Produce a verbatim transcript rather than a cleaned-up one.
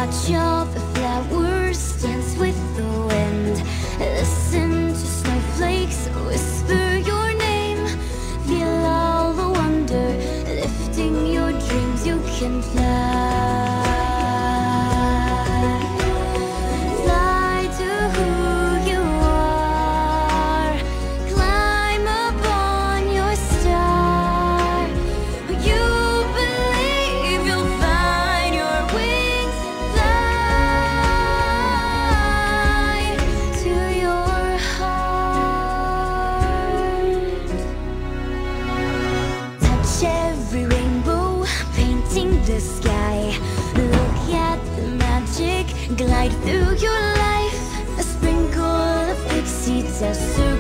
Watch all the flowers dance with the wind. Listen to snowflakes whisper your name. Feel all the wonder, lifting your dreams. You can fly. Fly to who you are. Climb upon your star. You believe you'll find your wings and fly to your heart. Touch every rainbow, painting the sky. Look at the magic glide through your life. A sprinkle of pixie dust.